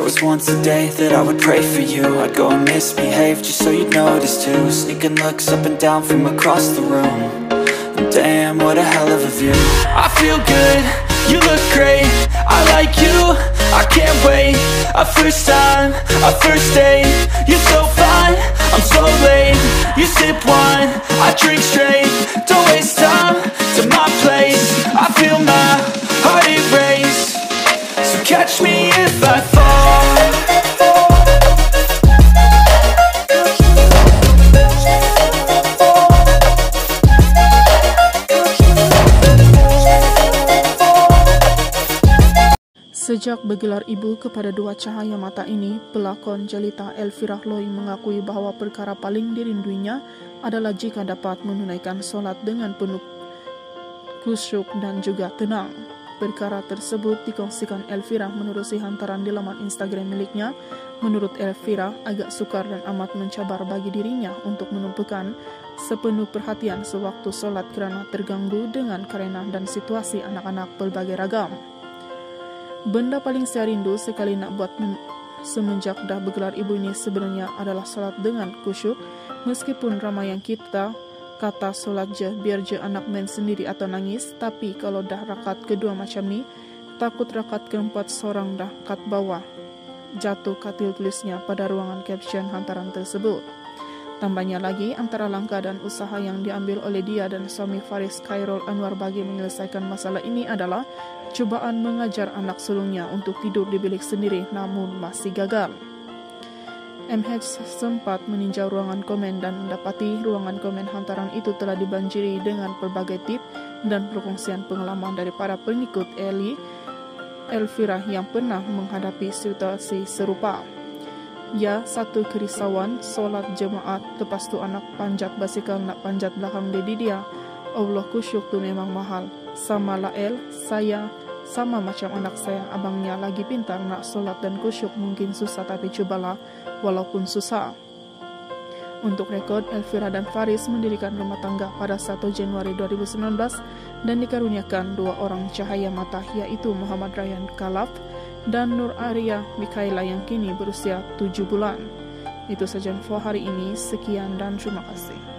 was once a day that I would pray for you. I'd go and misbehave just so you'd notice too. Sneaking looks up and down from across the room. And damn, what a hell of a view. I feel good, you look great, I like you, I can't wait. A first time, a first date, you're so fine, I'm so late. You sip wine, I drink straight. Don't waste time to my place. I feel my heart erase. So catch me if I fall. Sejak bergelar ibu kepada dua cahaya mata ini, pelakon jelita Elvira Loy mengakui bahwa perkara paling dirinduinya adalah jika dapat menunaikan solat dengan penuh khusyuk dan juga tenang. Perkara tersebut dikongsikan Elvira menerusi hantaran di laman Instagram miliknya. Menurut Elvira, agak sukar dan amat mencabar bagi dirinya untuk menumpukan sepenuh perhatian sewaktu solat kerana terganggu dengan karena dan situasi anak-anak berbagai ragam. Benda paling saya rindu sekali nak buat semenjak dah bergelar ibu ini sebenarnya adalah solat dengan khusyuk. Meskipun ramai yang kita kata solat je biar je anak main sendiri atau nangis, tapi kalau dah rakaat kedua macam ni, takut rakaat keempat seorang dah kat bawah. Jatuh katil tulisnya pada ruangan caption hantaran tersebut. Tambahnya lagi, antara langkah dan usaha yang diambil oleh dia dan suami Faris Khairul Anwar bagi menyelesaikan masalah ini adalah cubaan mengajar anak sulungnya untuk tidur di bilik sendiri namun masih gagal. MH sempat meninjau ruangan komen dan mendapati ruangan komen hantaran itu telah dibanjiri dengan pelbagai tip dan perkongsian pengalaman dari para pengikut Elvira yang pernah menghadapi situasi serupa. Ya, satu kerisauan, solat jemaat, lepas tu anak panjat basikal nak panjat belakang dedi dia. Allah, khusyuk tu memang mahal. Sama Lael, saya sama macam anak saya, abangnya lagi pintar nak solat dan khusyuk mungkin susah, tapi cubalah walaupun susah. Untuk rekod, Elvira dan Faris mendirikan rumah tangga pada 1 Januari 2019 dan dikaruniakan dua orang cahaya mata, yaitu Muhammad Ryan Khalaf dan Nur Arya Mikaela yang kini berusia 7 bulan. Itu saja info hari ini, sekian dan terima kasih.